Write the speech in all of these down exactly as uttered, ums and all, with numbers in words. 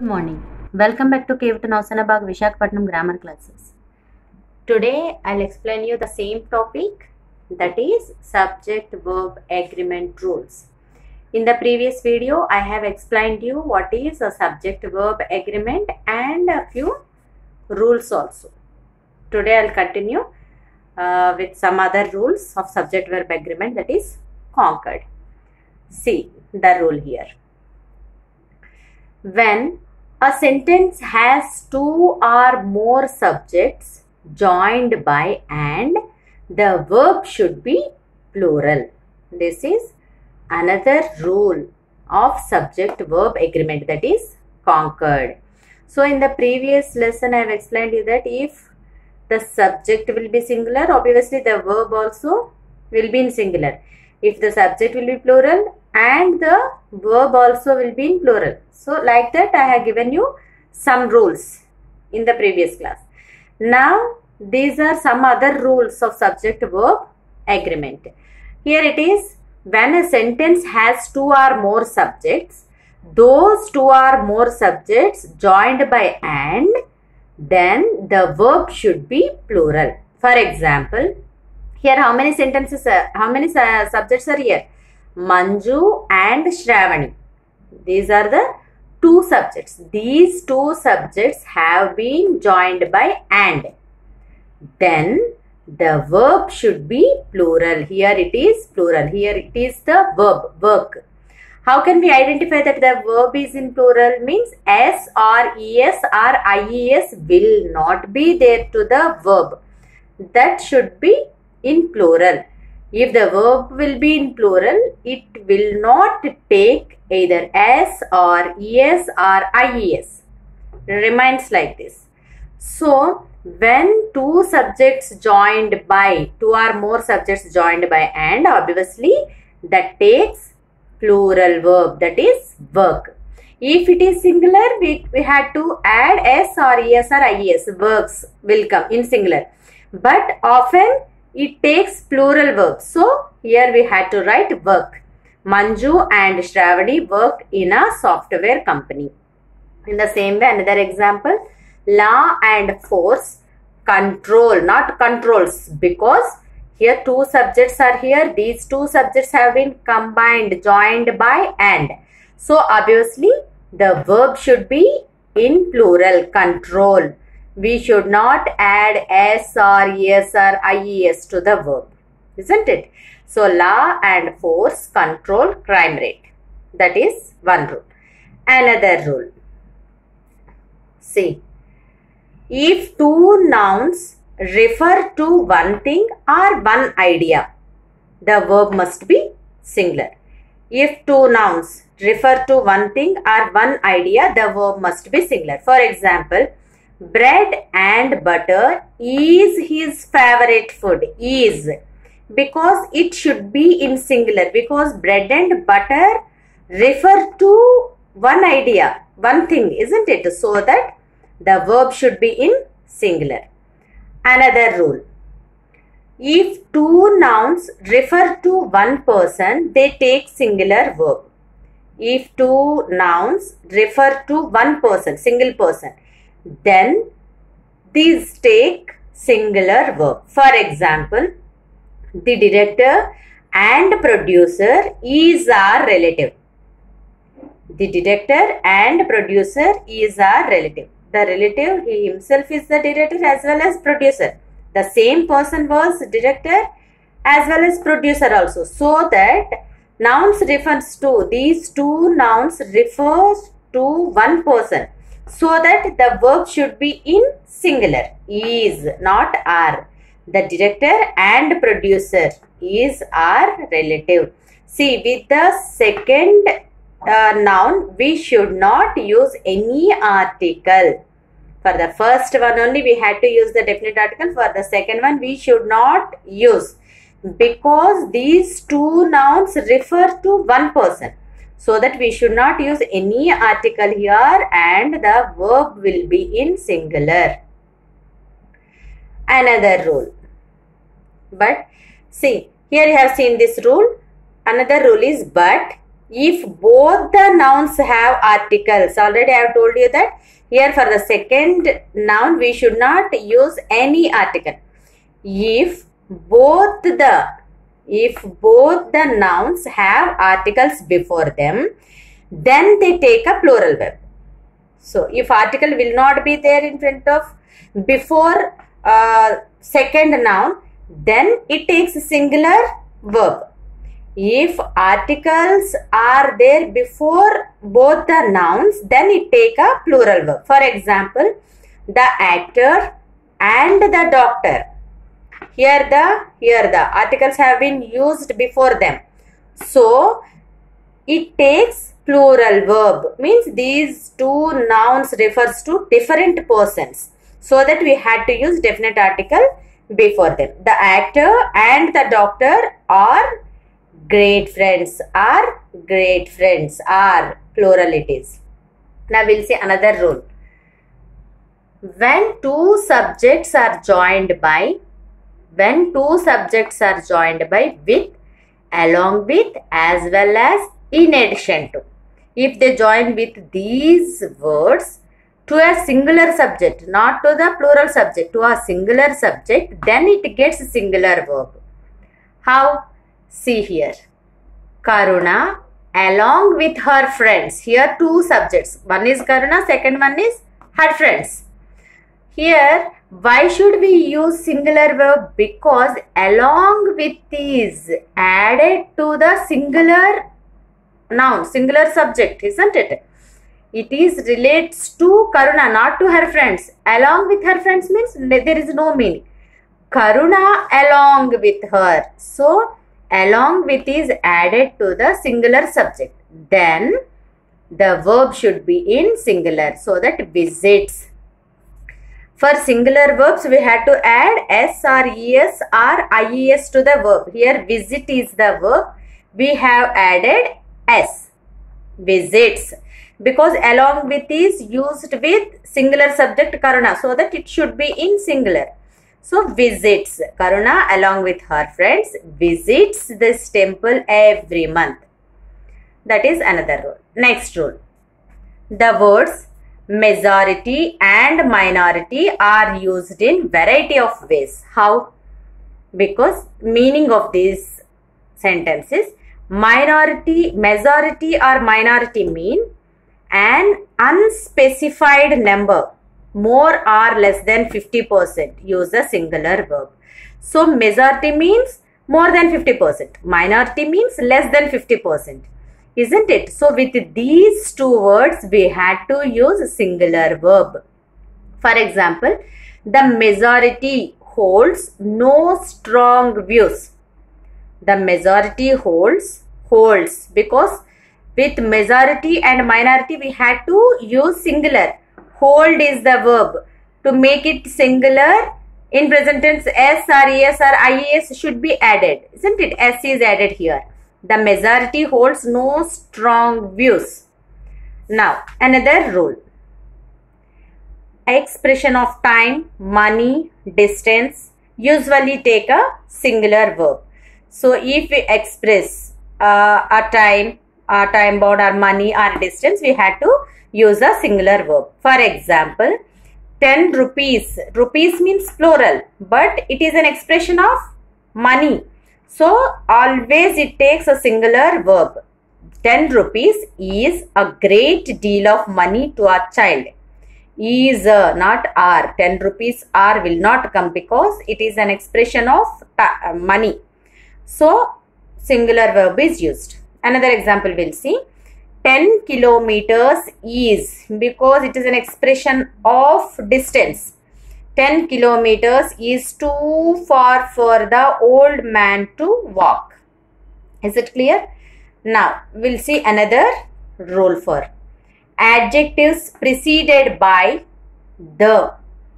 morning. Welcome back to Cave to Nausanabag Visakhapatnam grammar classes. Today I'll explain you the same topic, that is subject verb agreement rules. In the previous video I have explained you what is a subject verb agreement and a few rules also. Today I'll continue uh, with some other rules of subject verb agreement, that is conquered. See the rule here. When a sentence has two or more subjects joined by and, the verb should be plural. This is another rule of subject verb agreement, that is conquered. So in the previous lesson I have explained you that if the subject will be singular, obviously the verb also will be in singular. If the subject will be plural and the verb also will be in plural. So like that I have given you some rules in the previous class. Now these are some other rules of subject verb agreement. Here it is, when a sentence has two or more subjects, those two or more subjects joined by and, then the verb should be plural. For example, here how many sentences, are, how many uh, subjects are here? Manju and Shravani. These are the two subjects. These two subjects have been joined by and. Then the verb should be plural. Here it is plural. Here it is the verb, work. How can we identify that the verb is in plural? Means S or es or ies will not be there to the verb. That should be in plural. If the verb will be in plural, it will not take either s or es or ies. Remains like this. So, when two subjects joined by, two or more subjects joined by and, obviously that takes plural verb, that is work. If it is singular, we, we had to add s or es or ies, works will come in singular. But often it takes plural verbs. So, here we had to write work. Manju and Shravani worked in a software company. In the same way, another example, law and force control, not controls, because here two subjects are here. These two subjects have been combined, joined by and. So, obviously, the verb should be in plural, control. We should not add s or es or ies to the verb, isn't it? So, law and force control crime rate. That is one rule. Another rule. See, if two nouns refer to one thing or one idea, the verb must be singular. If two nouns refer to one thing or one idea, the verb must be singular. For example, bread and butter is his favorite food. Is, because it should be in singular, because bread and butter refer to one idea, one thing, isn't it? So that the verb should be in singular. Another rule. If two nouns refer to one person, they take singular verb. If two nouns refer to one person, single person, then these take singular verb. For example, the director and producer is our relative. The director and producer is our relative. The relative, he himself is the director as well as producer. The same person was director as well as producer also. So that nouns refers to, these two nouns refers to one person. So that the verb should be in singular, is, not are. The director and producer is our relative. See, with the second uh, noun, we should not use any article. For the first one only we had to use the definite article. For the second one we should not use, because these two nouns refer to one person. So that we should not use any article here and the verb will be in singular. Another rule. But see, here you have seen this rule. Another rule is but if both the nouns have articles. Already I have told you that here for the second noun we should not use any article. If both the if both the nouns have articles before them, then they take a plural verb. So if article will not be there in front of before uh, second noun, then it takes a singular verb. If articles are there before both the nouns, then it take a plural verb. For example, the actor and the doctor. Here the here the articles have been used before them. So it takes plural verb. Means these two nouns refers to different persons. So that we had to use definite article before them. The actor and the doctor are great friends, are great friends, are plural it is. Now we'll see another rule. When two subjects are joined by, when two subjects are joined by with, along with, as well as, in addition to. If they join with these words to a singular subject, not to the plural subject, to a singular subject, then it gets a singular verb. How? See here. Karuna along with her friends. Here two subjects. One is Karuna, second one is her friends. Here, why should we use singular verb? Because along with is added to the singular noun, singular subject, isn't it? It is relates to Karuna, not to her friends. Along with her friends means there is no meaning. Karuna along with her. So, along with is added to the singular subject. Then, the verb should be in singular. So that visits. For singular verbs, we had to add S or E S or I E S to the verb. Here, visit is the verb. We have added S. Visits. Because along with is used with singular subject Karuna. So that it should be in singular. So, visits. Karuna along with her friends visits this temple every month. That is another rule. Next rule. The words majority and minority are used in variety of ways. How? Because meaning of these sentences, minority, majority or minority mean an unspecified number, more or less than fifty percent. Use a singular verb. So, majority means more than fifty percent. Minority means less than fifty percent. Isn't it? So, with these two words, we had to use a singular verb. For example, the majority holds no strong views. The majority holds, holds because with majority and minority, we had to use singular. Hold is the verb. To make it singular, in present tense, S or E S or I E S should be added. Isn't it? S is added here. The majority holds no strong views. Now, another rule. Expression of time, money, distance usually take a singular verb. So, if we express uh, a time, a time bound or money or distance, we had to use a singular verb. For example, ten rupees. Rupees means plural, but it is an expression of money. So, always it takes a singular verb. ten rupees is a great deal of money to a child. Is, uh, not are. ten rupees are will not come because it is an expression of uh, money. So, singular verb is used. Another example we'll see. ten kilometers is because it is an expression of distance. ten kilometers is too far for the old man to walk. Is it clear? Now, we'll see another rule for adjectives preceded by the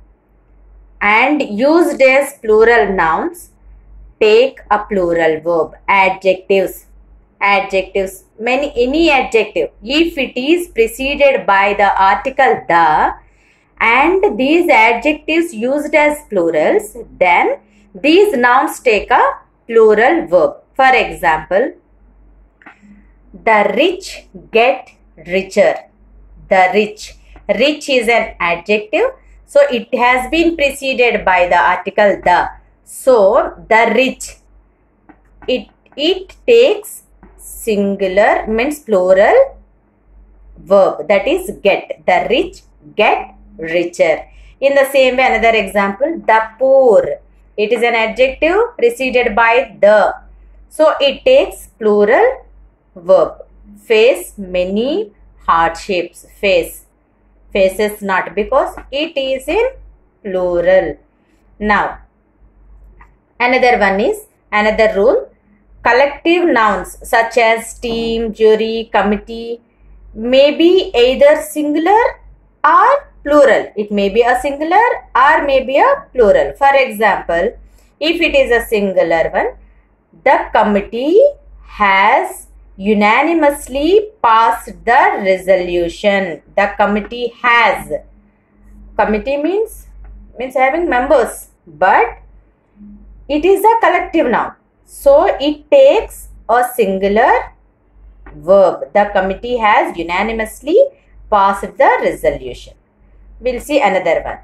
and used as plural nouns take a plural verb. Adjectives. Adjectives. Many, any adjective. If it is preceded by the article the and these adjectives used as plurals, then these nouns take a plural verb. For example, The rich get richer. The rich. Rich is an adjective. So it has been preceded by the article the. So the rich. It, it takes singular means plural verb, that is get. The rich get richer. In the same way, another example, the poor. It is an adjective preceded by the. So it takes plural verb. Face many hardships. Face. Faces not, because it is in plural. Now, another one is, another rule. Collective nouns such as team, jury, committee may be either singular or plural. It may be a singular or may be a plural. For example, if it is a singular one, the committee has unanimously passed the resolution. The committee has. Committee means, means having members, but it is a collective noun. So it takes a singular verb. The committee has unanimously passed the resolution. We'll see another one.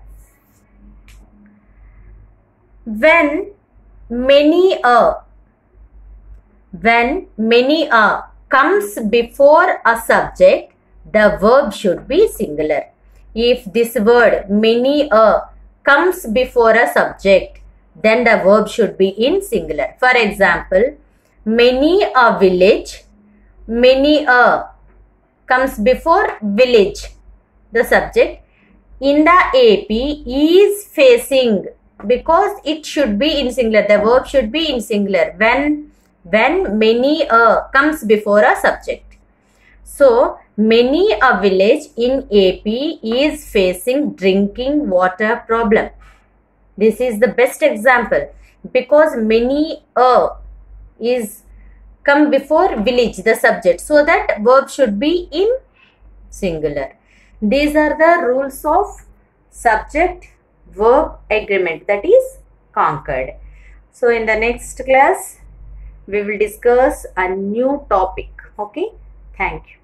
When many a, when many a comes before a subject, the verb should be singular. If this word many a comes before a subject, then the verb should be in singular. For example, many a village, many a comes before village, the subject. In the A P is facing, because it should be in singular. The verb should be in singular when, when many a comes before a subject. So, many a village in A P is facing drinking water problem. This is the best example, because many a is come before village, the subject. So that verb should be in singular. These are the rules of subject verb agreement, that is conquered. So in the next class, we will discuss a new topic. Okay. Thank you.